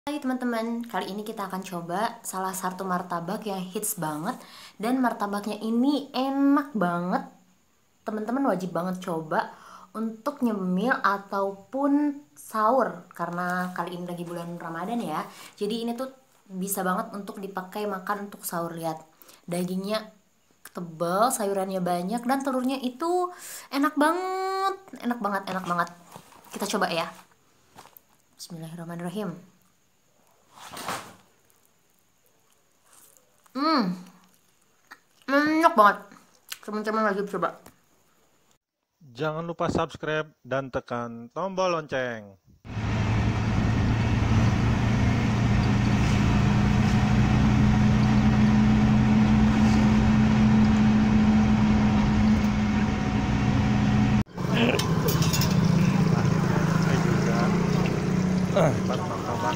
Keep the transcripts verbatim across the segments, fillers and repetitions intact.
Hai teman-teman, kali ini kita akan coba salah satu martabak yang hits banget. Dan martabaknya ini enak banget. Teman-teman wajib banget coba untuk nyemil ataupun sahur, karena kali ini lagi bulan Ramadan ya. Jadi ini tuh bisa banget untuk dipakai makan untuk sahur. Lihat, dagingnya tebal, sayurannya banyak, dan telurnya itu enak banget. Enak banget, enak banget. Kita coba ya. Bismillahirrahmanirrahim. Hmm, enak banget. Teman-teman wajib coba. Jangan lupa subscribe dan tekan tombol lonceng. Saya juga tempat martabak.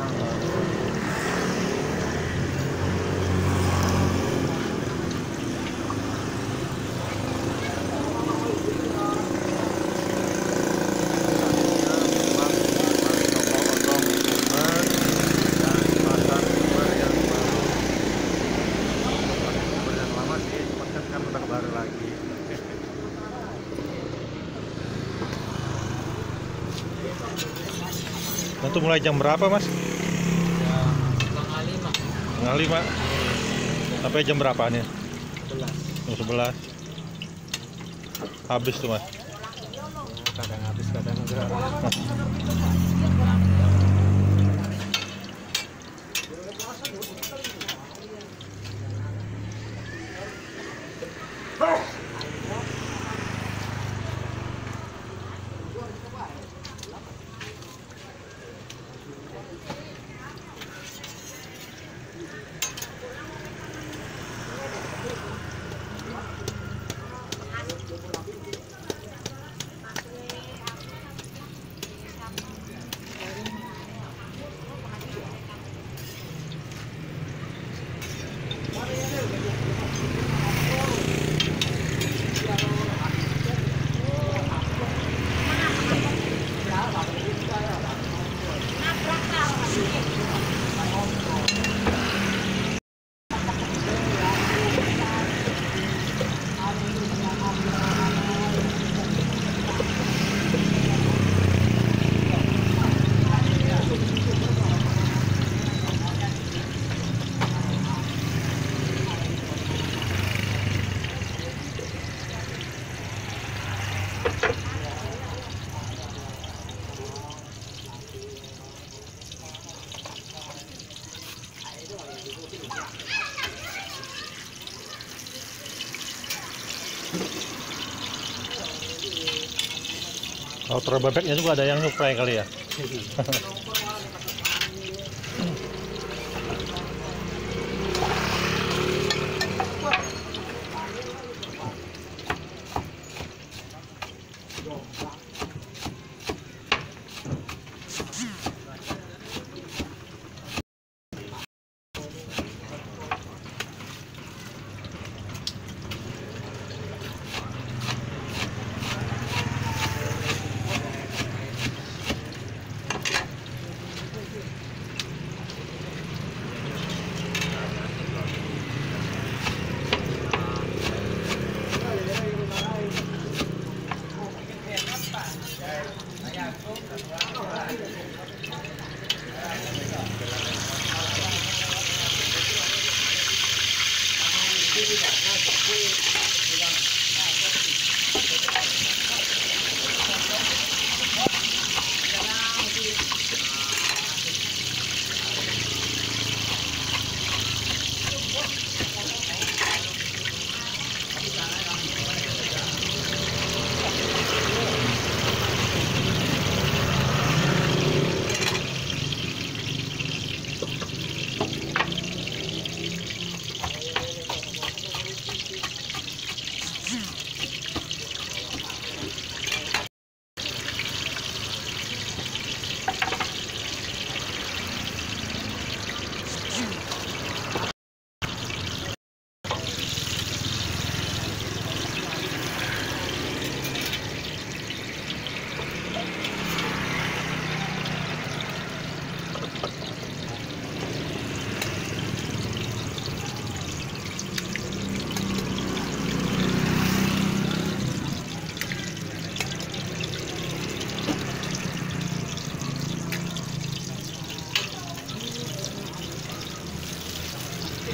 Baru lagi. Itu mulai jam berapa, Mas? Setengah lima. Setengah lima. Sampai jam berapa nih? Sebelas. Jam sebelas. Habis tuh, Mas. Kadang habis, kadang enggak. Kalau telur bebeknya juga ada yang nyuplai kali ya.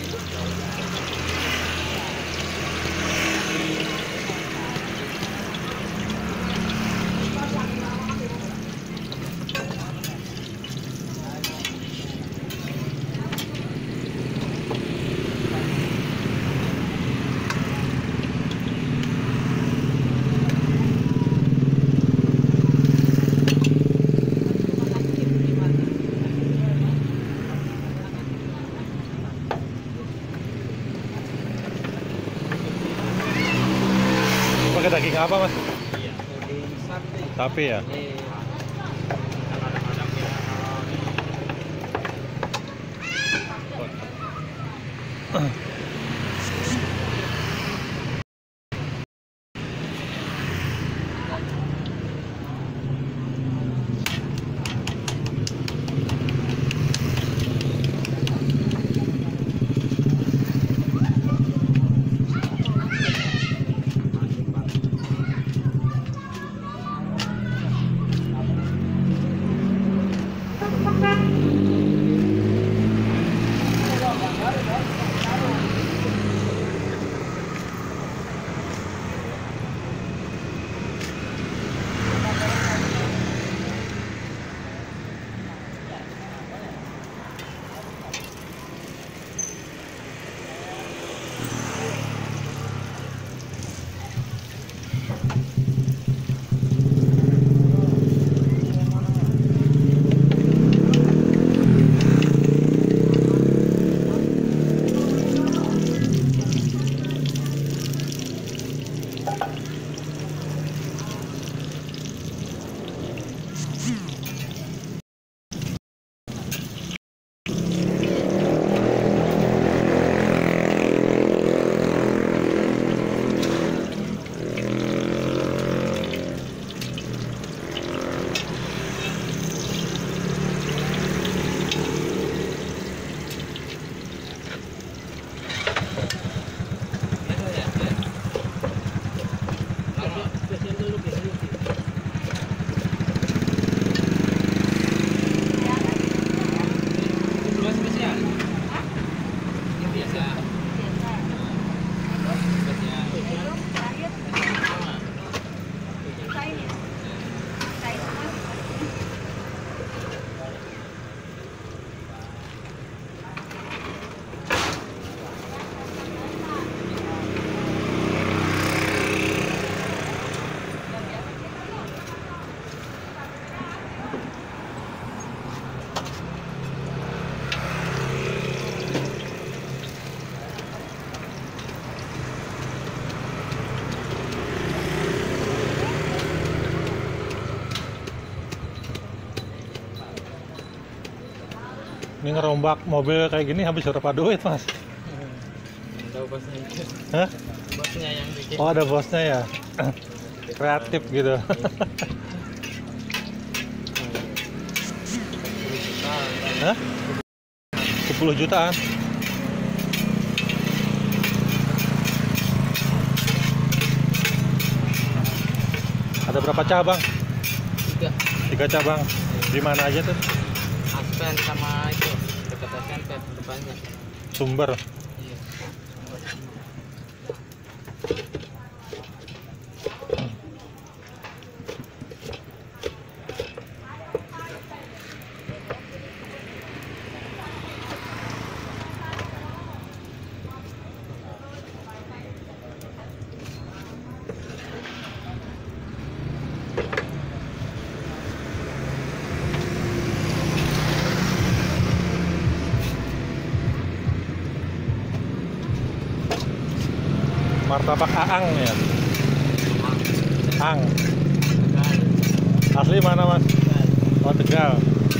Pakai daging apa mas? Iya. Daging sapi. Sapi ya? Ini kadang-kadang ya kalau Ini ngerombak mobil kayak gini habis berapa duit mas? tahu bosnya itu. Hah? Bosnya yang bikin. Oh ada bosnya ya? Kreatif gitu. Hah? sepuluh jutaan? Ada berapa cabang? Tiga. Tiga cabang. Di mana aja tuh? Aspen sama itu dekat Aspen ke depannya. Sumber. Iya. Martabak Aang ya? Ang. Tegal. Asli mana mas? Tegal. Oh Tegal.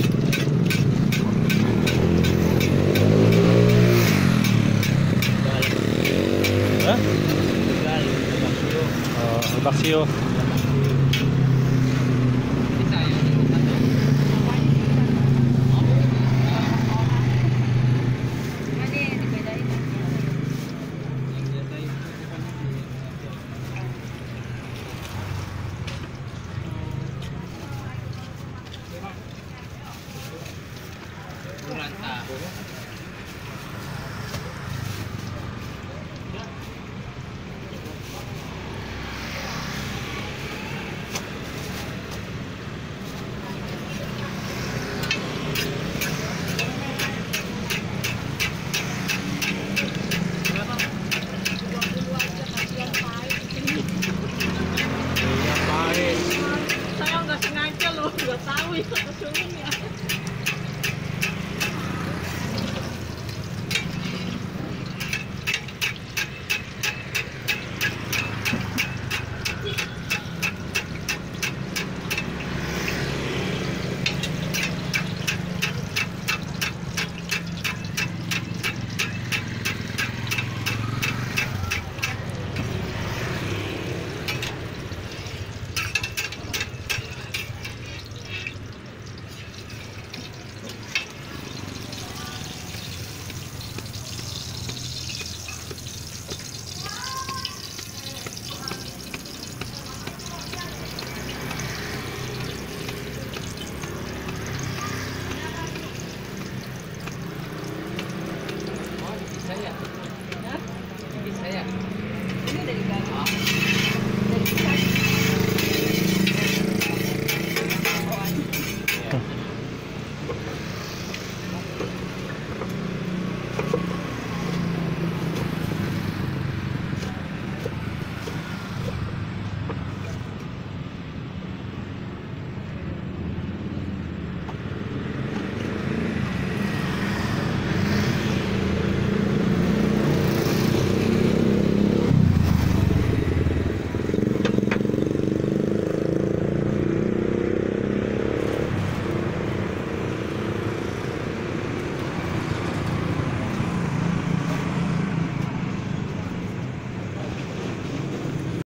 Tegal. Hah? Tegal. Tegal. Oh, Lebak Sio. Bisa ya, satu. Kurang tak.